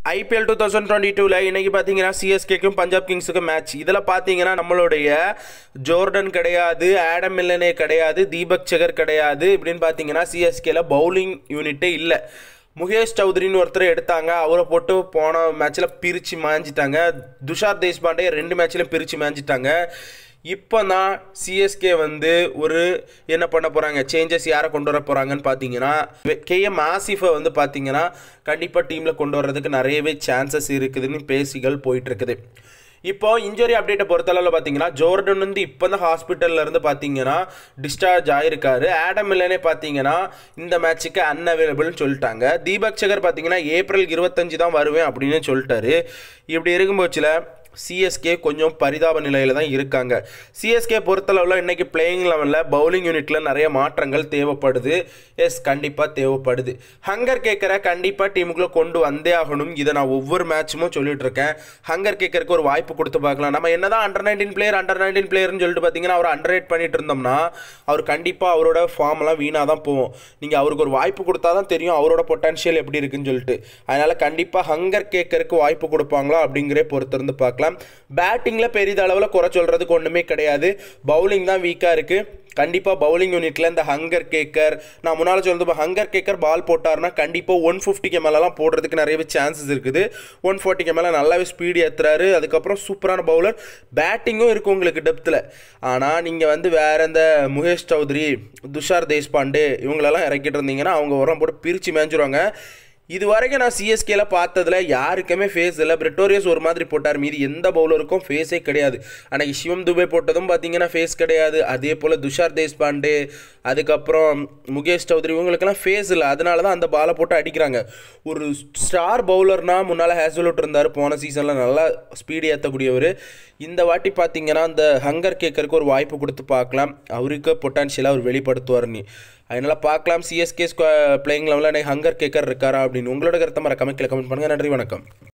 IPL 2022 இன்னைக்கு பார்த்தீங்கன்னா சிஎஸ்கேக்கும் Punjab கிங்ஸுக்கும் match. இதில் பார்த்தீங்கன்னா நம்மளுடைய ஜோர்டன் கிடையாது, ஆடம் மில்லனே கிடையாது, தீபக் சகர் கிடையாது. இப்படின்னு பார்த்தீங்கன்னா சிஎஸ்கேல பவுலிங் யூனிட்டே இல்லை. முகேஷ் சௌத்ரின்னு ஒருத்தர் எடுத்தாங்க, அவரை போட்டு போன மேட்ச்சில் பிரித்து மாஞ்சிட்டாங்க. துஷார் தேஷ்பாண்டே 2 மேட்ச்லையும் பிரித்து மாஞ்சிட்டாங்க. இப்போ தான் சிஎஸ்கே வந்து ஒரு என்ன பண்ண போகிறாங்க, சேஞ்சஸ் யாரை கொண்டு வர போகிறாங்கன்னு பார்த்தீங்கன்னா கேஎம் ஆசிஃபை வந்து பார்த்தீங்கன்னா கண்டிப்பாக டீமில் கொண்டு வர்றதுக்கு நிறையவே சான்சஸ் இருக்குதுன்னு பேசிகள் போயிட்டுருக்குது. இப்போ இன்ஜுரி அப்டேட்டை பொறுத்தளவில் பார்த்தீங்கன்னா ஜோர்டன் வந்து இப்போ தான் ஹாஸ்பிட்டலில் இருந்து பார்த்தீங்கன்னா டிஸ்சார்ஜ் ஆகிருக்காரு. ஆடம் மில்லனே பார்த்தீங்கன்னா இந்த மேட்ச்சுக்கு அன்அவைலபிள்னு சொல்லிட்டாங்க. தீபக் சகர் பார்த்தீங்கன்னா ஏப்ரல் 25 தான் வருவேன் அப்படின்னு சொல்லிட்டாரு. இப்படி இருக்கும்போச்சில் சிஎஸ்கே கொஞ்சம் பரிதாப நிலையில் தான் இருக்காங்க. சிஎஸ்கே பொறுத்தளவில் இன்றைக்கி பிளேயிங் லெவலில் பவுலிங் யூனிட்டில் நிறைய மாற்றங்கள் தேவைப்படுது. கண்டிப்பாக தேவைப்படுது. ஹங்கர் கேக்கரை கண்டிப்பாக டீமுக்குள்ளே கொண்டு வந்தே ஆகணும். இதை நான் ஒவ்வொரு மேட்சும் சொல்லிட்டு இருக்கேன். ஹங்கர் கேக்கருக்கு ஒரு வாய்ப்பு கொடுத்து பார்க்கலாம். நம்ம என்ன தான் அண்டர் 19 பிளேயர்னு சொல்லிட்டு பார்த்தீங்கன்னா அவர் அண்டர்ரேட் பண்ணிட்டு இருந்தோம்னா அவர் கண்டிப்பாக அவரோட ஃபார்ம்லாம் வீணாக தான் போகும். நீங்கள் அவருக்கு ஒரு வாய்ப்பு கொடுத்தா தான் தெரியும் அவரோட பொட்டன்ஷியல் எப்படி இருக்குன்னு சொல்லிட்டு. அதனால் கண்டிப்பாக ஹங்கர் கேக்கருக்கு வாய்ப்பு கொடுப்பாங்களா அப்படிங்கிற பொறுத்திருந்து பார்க்கலாம். பேட்டிங்கில் பெரிதளவில் குறை சொல்கிறதுக்கு ஒன்றுமே கிடையாது. பவுலிங் தான் வீக்காக இருக்குது. கண்டிப்பாக பவுலிங் யூனிட்டில் இந்த ஹங்கர் கேக்கர், நான் முன்னால் சொல்கிறது ஹங்கர் கேக்கர் பால் போட்டார்னா கண்டிப்பாக 150 மேலெலாம் போடுறதுக்கு நிறையவே சான்சஸ் இருக்குது. 140 மேலே நல்லாவே ஸ்பீடு ஏற்றுறாரு. அதுக்கப்புறம் சூப்பரான பவுலர், பேட்டிங்கும் இருக்குது உங்களுக்கு டெப்த்தில். ஆனால் நீங்கள் வந்து வேறு இந்த முகேஷ் சௌத்ரி, துஷார் தேஷ்பாண்டே இவங்களெல்லாம் இறக்கிட்டு இருந்தீங்கன்னா அவங்க உரம் போட்டு பிரித்து மேய்ஞ்சிருவாங்க. இது வரைக்கும் நான் சிஎஸ்கேல பார்த்ததில் யாருக்குமே ஃபேஸ் இல்லை. பிரிட்டோரியஸ் ஒரு மாதிரி போட்டார், மீதி எந்த பவுலருக்கும் ஃபேஸே கிடையாது. அன்றைக்கி சிவம் துபே போட்டதும் பார்த்தீங்கன்னா ஃபேஸ் கிடையாது. அதே போல் துஷார் தேஷ்பாண்டே, அதுக்கப்புறம் முகேஷ் சௌத்ரி இவங்களுக்கெல்லாம் ஃபேஸ் இல்லை. அதனால தான் அந்த பாலை போட்டு அடிக்கிறாங்க. ஒரு ஸ்டார் பவுலர்னால் முன்னால் ஹேஸ்வெல்வுட் இருந்தார், போன சீசனில் நல்லா ஸ்பீடு ஏற்றக்கூடியவர். இந்த வாட்டி பார்த்தீங்கன்னா அந்த ஹங்கர் கேக்கருக்கு ஒரு வாய்ப்பு கொடுத்து பார்க்கலாம். அவருக்கு பொட்டான்ஷியலாக அவர் வெளிப்படுத்துவார். அதனால் பார்க்கலாம் சிஎஸ்கே பிளேயிங் லெவலில் ஹங்கர் கேக்கர் இருக்காரா அப்படின்னு. உங்களோட கருத்தை மறக்காம கீழே கமெண்ட் பண்ணுங்கள். நன்றி, வணக்கம்.